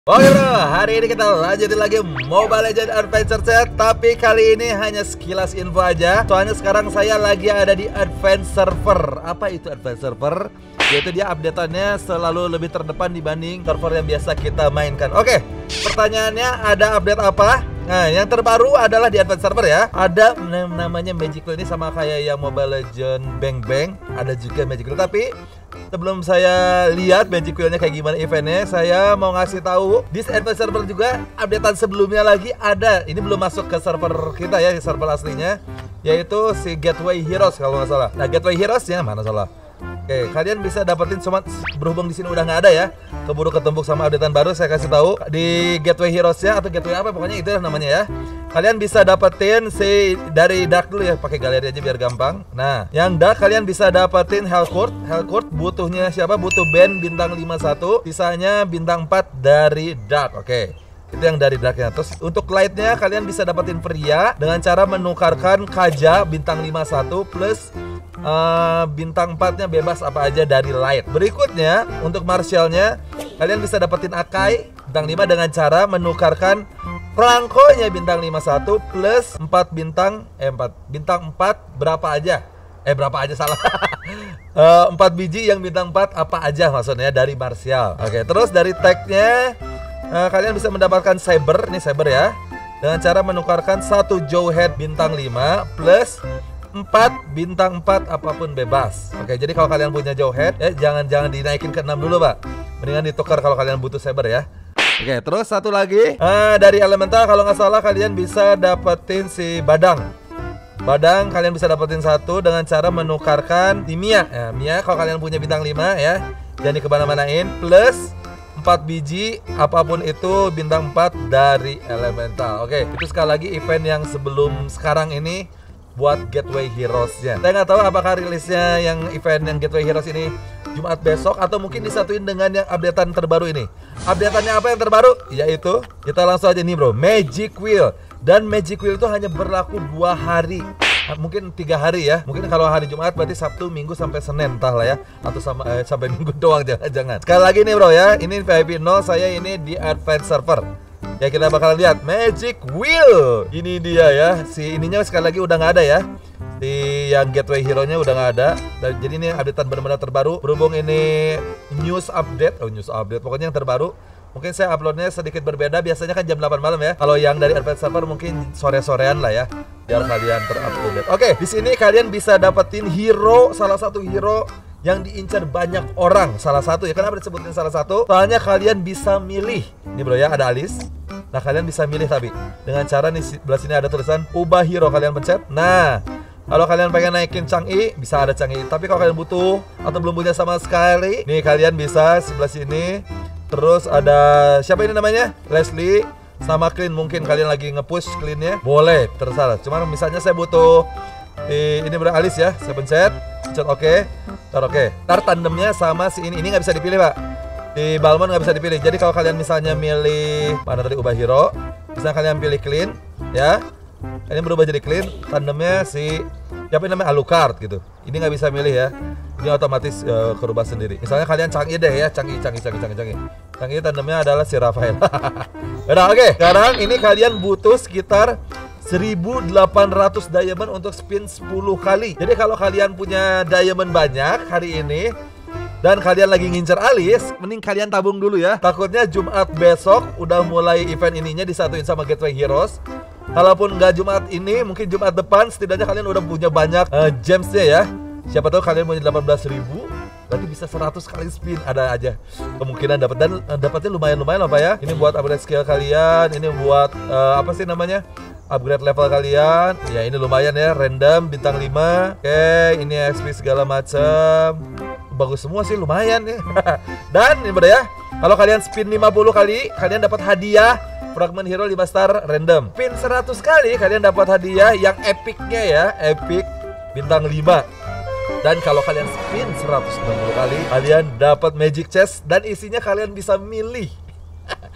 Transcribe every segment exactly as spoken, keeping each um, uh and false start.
Oke bro, hari ini kita lanjutin lagi Mobile Legends Adventure Set. Tapi kali ini hanya sekilas info aja. Soalnya sekarang saya lagi ada di Advance Server. Apa itu Advance Server? Yaitu dia update-annya selalu lebih terdepan dibanding server yang biasa kita mainkan. Oke, pertanyaannya ada update apa? Nah, yang terbaru adalah di Advance Server ya. Ada namanya Magic Wheel, ini sama kayak yang Mobile Legends Bang Bang. Ada juga Magic Wheel, tapi sebelum saya lihat Magic Wheel-nya kayak gimana eventnya, saya mau ngasih tahu di Advance Server juga updatean sebelumnya lagi ada. Ini belum masuk ke server kita ya, di server aslinya, yaitu si Gateway Heroes kalau nggak salah. Nah, Gateway Heroes ya mana salah. Oke, kalian bisa dapetin, cuma berhubung di sini udah nggak ada ya, keburu ketembuk sama updatean baru. Saya kasih tahu di Gateway Heroes ya, atau Gateway apa pokoknya itu namanya ya. Kalian bisa dapetin si dari Dark dulu ya, pakai galeri aja biar gampang. Nah, yang Dark kalian bisa dapetin Hellcourt. Hellcourt butuhnya siapa? Butuh band bintang lima puluh satu, sisanya bintang empat dari Dark. Oke, itu yang dari Darknya. Terus untuk Lightnya kalian bisa dapetin Freya dengan cara menukarkan Kaja bintang lima puluh satu plus Uh, bintang empatnya bebas apa aja dari Light. Berikutnya untuk Martialnya kalian bisa dapetin Akai bintang lima dengan cara menukarkan Franco-nya bintang lima puluh satu plus empat bintang eh empat bintang empat berapa aja eh berapa aja salah uh, empat biji yang bintang empat apa aja maksudnya dari Martial. Oke, terus dari tag-nya uh, kalian bisa mendapatkan Saber, ini Saber ya, dengan cara menukarkan satu Jawhead bintang lima plus empat bintang empat apapun bebas. Oke, jadi kalau kalian punya Jawhead eh jangan jangan dinaikin ke enam dulu, Pak. Mendingan ditukar kalau kalian butuh Saber ya. Oke, terus satu lagi uh, dari elemental kalau nggak salah kalian bisa dapetin si Badang. Badang kalian bisa dapetin satu dengan cara menukarkan di Mia. Ya, Mia kalau kalian punya bintang lima ya, jangan dikemana-manain, plus empat biji apapun itu bintang empat dari elemental. Oke, itu sekali lagi event yang sebelum sekarang ini buat Gateway Heroes-nya. Saya nggak tahu apakah rilisnya yang event yang Gateway Heroes ini Jumat besok atau mungkin disatuin dengan yang updatean terbaru ini. Updateannya apa yang terbaru? Yaitu kita langsung aja nih bro, Magic Wheel. Dan Magic Wheel itu hanya berlaku dua hari, mungkin tiga hari ya. Mungkin kalau hari Jumat berarti Sabtu, Minggu sampai Senin entah lah ya, atau sama eh, sampai Minggu doang, jangan-jangan. Sekali lagi nih bro ya, ini V I P nol, saya ini di Advance Server. Ya, kita bakal lihat Magic Wheel. Ini dia ya. Si ininya sekali lagi udah nggak ada ya. Si yang Gateway Hero-nya udah nggak ada. Dan jadi ini updatean benar-benar terbaru. Berhubung ini news update, oh news update, pokoknya yang terbaru. Mungkin saya uploadnya sedikit berbeda. Biasanya kan jam delapan malam ya. Kalau yang dari Advance Server mungkin sore-sorean lah ya, biar kalian terupdate. Oke, di sini kalian bisa dapetin hero, salah satu hero yang diincar banyak orang. Salah satu ya, kenapa disebutin salah satu? Soalnya kalian bisa milih. Ini bro ya, ada Alice. Nah, kalian bisa milih tapi dengan cara nih, sebelah sini ada tulisan ubah hero, kalian pencet. Nah, kalau kalian pengen naikin Chang'e bisa ada Chang'e. Tapi kalau kalian butuh atau belum punya sama sekali, nih kalian bisa sebelah sini. Terus ada siapa ini namanya? Leslie sama Clean. Mungkin kalian lagi nge-push Clean-nya, boleh, terserah. Cuman misalnya saya butuh di, ini bro Alice ya, saya pencet, pencet oke. Okay. Ntar oke, okay. Ntar tandemnya sama si ini, ini nggak bisa dipilih pak. Di Balmond nggak bisa dipilih. Jadi kalau kalian misalnya milih mana tadi ubah hero, misalnya kalian pilih Clean ya, kalian berubah jadi Clean, tandemnya si siapa namanya Alucard gitu. Ini nggak bisa milih ya, ini otomatis uh, kerubah sendiri. Misalnya kalian Chang'e deh ya, Chang'e Chang'e Chang'e Chang'e Chang'e Chang'e tandemnya adalah si Raphael. Udah oke, okay. Sekarang ini kalian butuh sekitar seribu delapan ratus diamond untuk spin sepuluh kali. Jadi kalau kalian punya diamond banyak hari ini dan kalian lagi ngincer Alice, mending kalian tabung dulu ya. Takutnya Jumat besok udah mulai event ininya disatuin sama Gateway Heroes. Kalaupun nggak Jumat ini, mungkin Jumat depan setidaknya kalian udah punya banyak uh, gemsnya ya. Siapa tahu kalian punya delapan belas ribu, berarti bisa seratus kali spin, ada aja kemungkinan dapat. Dan uh, dapatnya lumayan-lumayan apa ya. Ini buat upgrade skill kalian, ini buat uh, apa sih namanya? Upgrade level kalian. Ya ini lumayan ya, random bintang lima. Oke, ini X P segala macam. Bagus semua sih, lumayan ya. Dan ini bro ya, kalau kalian spin lima puluh kali, kalian dapat hadiah fragment hero lima star random. Spin seratus kali, kalian dapat hadiah yang epicnya ya, epic bintang lima. Dan kalau kalian spin seratus enam puluh kali, kalian dapat magic chest dan isinya kalian bisa milih.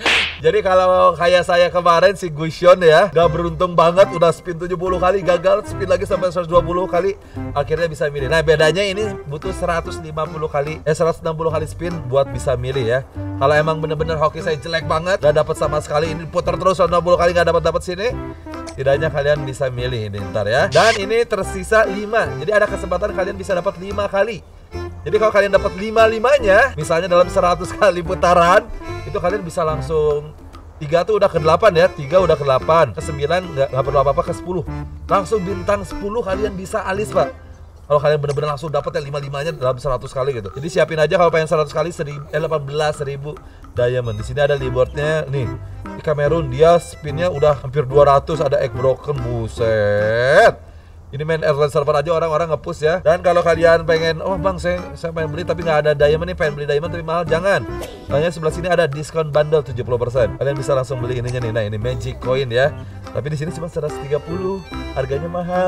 Jadi kalau kayak saya kemarin si Gusion ya, gak beruntung banget, udah spin tujuh puluh kali gagal, spin lagi sampai seratus dua puluh kali, akhirnya bisa milih. Nah bedanya ini butuh seratus lima puluh kali, eh seratus enam puluh kali spin buat bisa milih ya. Kalau emang bener-bener hoki saya jelek banget, gak dapat sama sekali, ini putar terus seratus enam puluh kali gak dapat dapat sini, setidaknya kalian bisa milih ini ntar ya. Dan ini tersisa lima, jadi ada kesempatan kalian bisa dapat lima kali. Jadi kalau kalian dapat lima-limanya, misalnya dalam seratus kali putaran, itu kalian bisa langsung tiga tuh udah ke delapan ya, tiga udah ke delapan, ke sembilan nggak nggak perlu apa-apa, ke sepuluh. Langsung bintang sepuluh kalian bisa alis, Pak. Kalau kalian bener-bener langsung dapat ya lima-limanya dalam seratus kali gitu. Jadi siapin aja kalau pengen seratus kali seribu, eh, delapan belas ribu diamond. Di sini ada rewardnya nih. Di Cameroon dia spinnya udah hampir dua ratus, ada egg broken, buset. Ini main Advance Server aja orang-orang nge-push ya. Dan kalau kalian pengen, oh bang saya, saya pengen beli tapi nggak ada diamond nih, pengen beli diamond tapi mahal, jangan. Soalnya sebelah sini ada diskon bundle tujuh puluh persen. Kalian bisa langsung beli ininya nih. Nah ini magic coin ya. Tapi di sini cuma seratus tiga puluh, harganya mahal.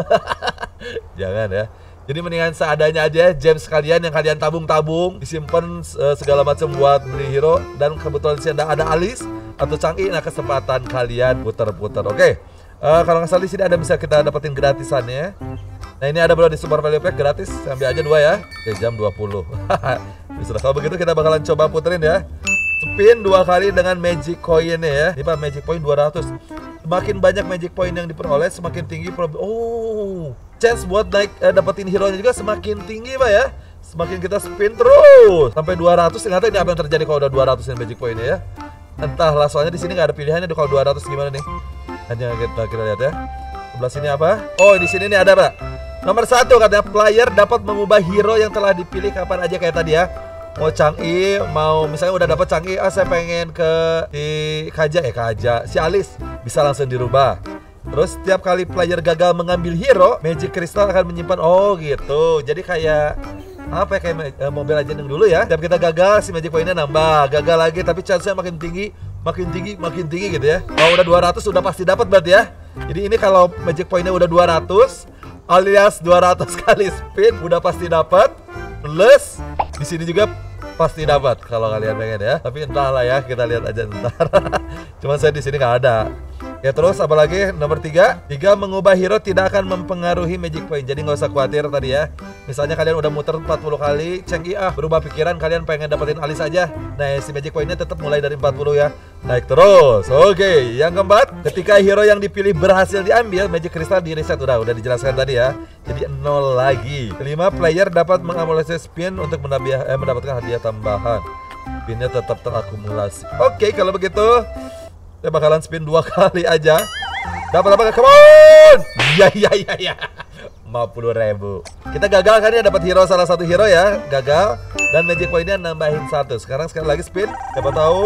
Jangan ya. Jadi mendingan seadanya aja gems kalian yang kalian tabung-tabung, disimpan uh, segala macam buat beli hero. Dan kebetulan di sini ada alis atau canggih, nah kesempatan kalian putar-putar. Oke. Okay. Uh, kalau nggak salah di sini ada bisa kita dapetin gratisannya. Nah ini ada bro di Super Value Pack gratis, ambil aja dua ya. Oke, jam dua puluh. Sudah, kalau begitu kita bakalan coba puterin ya. Spin dua kali dengan magic coinnya ya. Ini Pak, magic point dua ratus. Semakin banyak magic point yang diperoleh, semakin tinggi prob- Oh, chance buat naik eh, dapetin hero nya juga semakin tinggi Pak ya. Semakin kita spin terus sampai dua ratus. Ternyata ini apa yang terjadi kalau udah dua ratus ini magic pointnya ya. Entahlah, soalnya di sini nggak ada pilihannya tuh kalau dua ratus gimana nih. Hanya kita, kita lihat ya. Sebelah sini apa? Oh, di sini nih ada Pak. Nomor satu katanya player dapat mengubah hero yang telah dipilih kapan aja kayak tadi ya. Mau Chang'e, mau misalnya udah dapat Chang'e, ah saya pengen ke si Kaja eh Kaja, si Alice, bisa langsung dirubah. Terus setiap kali player gagal mengambil hero, Magic Crystal akan menyimpan. Oh gitu. Jadi kayak apa ya, kayak uh, Mobile Legends yang dulu ya. Setiap kita gagal si Magic Point-nya nambah, gagal lagi tapi chance-nya makin tinggi, makin tinggi, makin tinggi gitu ya. Kalau udah dua ratus udah pasti dapat berarti ya. Jadi ini kalau Magic Point-nya udah dua ratus alias dua ratus kali spin udah pasti dapat. Plus di sini juga pasti dapat kalau kalian pengen ya. Tapi entahlah ya, kita lihat aja ntar. Cuman saya di sini nggak ada. Ya terus apalagi nomor tiga, tiga mengubah hero tidak akan mempengaruhi magic point. Jadi nggak usah khawatir tadi ya. Misalnya kalian udah muter empat puluh kali, Chang'e ah berubah pikiran, kalian pengen dapetin alis aja. Nah si magic pointnya tetap mulai dari empat puluh ya, naik terus. Oke, yang keempat, ketika hero yang dipilih berhasil diambil, magic crystal di reset. Udah udah dijelaskan tadi ya. Jadi nol lagi. Kelima, player dapat mengakumulasi spin untuk menambah, eh, mendapatkan hadiah tambahan. Spinnya tetap terakumulasi. Oke, kalau begitu saya bakalan spin dua kali aja. Dapat apa? Come on! Ya ya ya ya. lima puluh ribu. Kita gagal kan ya, dapat hero salah satu hero ya, gagal. Dan magic pointnya nambahin satu. Sekarang sekali lagi spin. Siapa tahu?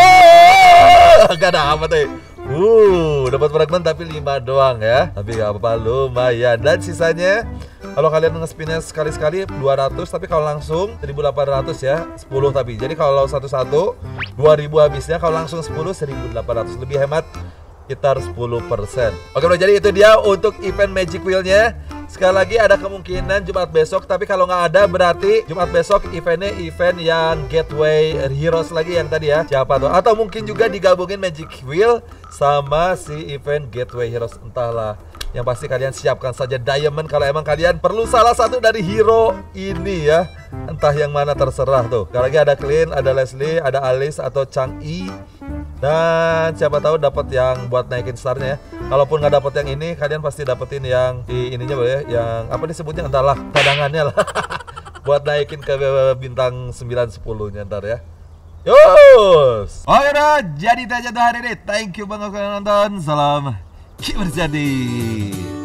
Gak ada apa tuh. Uh, dapat fragment tapi lima doang ya. Tapi gak apa-apa, lumayan. Dan sisanya kalau kalian nge-spinnya sekali-sekali dua ratus, tapi kalau langsung seribu delapan ratus ya, sepuluh tapi. Jadi kalau satu-satu dua ribu habisnya, kalau langsung sepuluh seribu delapan ratus, lebih hemat sekitar sepuluh persen. Oke bro, jadi itu dia untuk event Magic Wheel-nya. Sekali lagi ada kemungkinan Jumat besok, tapi kalau nggak ada berarti Jumat besok eventnya event yang Gateway Heroes lagi yang tadi ya, siapa tuh? Atau mungkin juga digabungin Magic Wheel sama si event Gateway Heroes, entahlah. Yang pasti kalian siapkan saja diamond kalau emang kalian perlu salah satu dari hero ini ya. Entah yang mana terserah tuh. Sekali lagi ada Clean, ada Leslie, ada Alice atau Chang'e. Dan siapa tahu dapat yang buat naikin startnya ya. Kalaupun nggak dapat yang ini, kalian pasti dapetin yang di ininya boleh, yang apa disebutnya entahlah, cadangannya lah. Buat naikin ke bintang sembilan sepuluh nya ntar ya. Yos. Oke udah, jadi itu aja tuh hari ini. Thank you banget kalian nonton. Salam kiberjadi.